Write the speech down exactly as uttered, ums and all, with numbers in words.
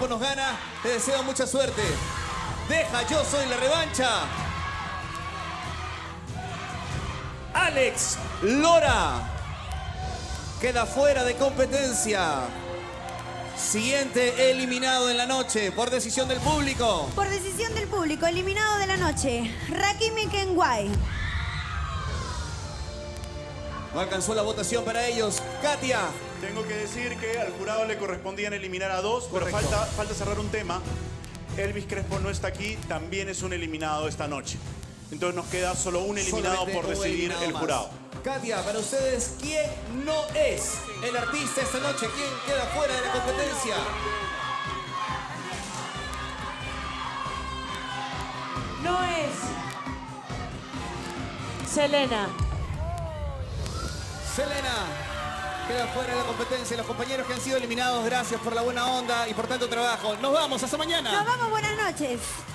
tiempo nos gana. Te deseo mucha suerte. Deja, yo soy la revancha. Alex Lora queda fuera de competencia. Siguiente eliminado en la noche por decisión del público. Por decisión del público, eliminado de la noche, Rakimi Kenway. No alcanzó la votación para ellos. Katia. Tengo que decir que al jurado le correspondían eliminar a dos, Correcto. pero falta, falta cerrar un tema. Elvis Crespo no está aquí, también es un eliminado esta noche. Entonces nos queda solo un eliminado Solamente por un decidir eliminado el más. jurado. Katia, para ustedes, ¿quién no es el artista esta noche? ¿Quién queda fuera de la competencia? No es Selena. Selena queda fuera de la competencia. Los compañeros que han sido eliminados, gracias por la buena onda y por tanto trabajo. Nos vamos, hasta mañana. Nos vamos, buenas noches.